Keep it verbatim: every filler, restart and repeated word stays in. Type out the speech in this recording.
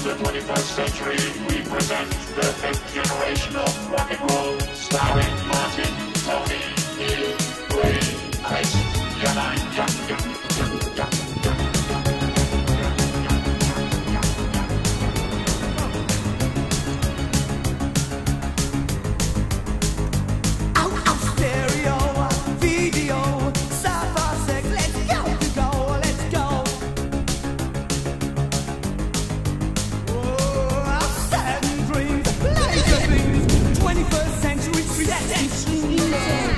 the twenty-first century, we present the fifth generation of rock and roll, starring Martin, Tony, Neil, Ray, Chris, Yana, Young, Young, Young, Young, twenty-first century, let's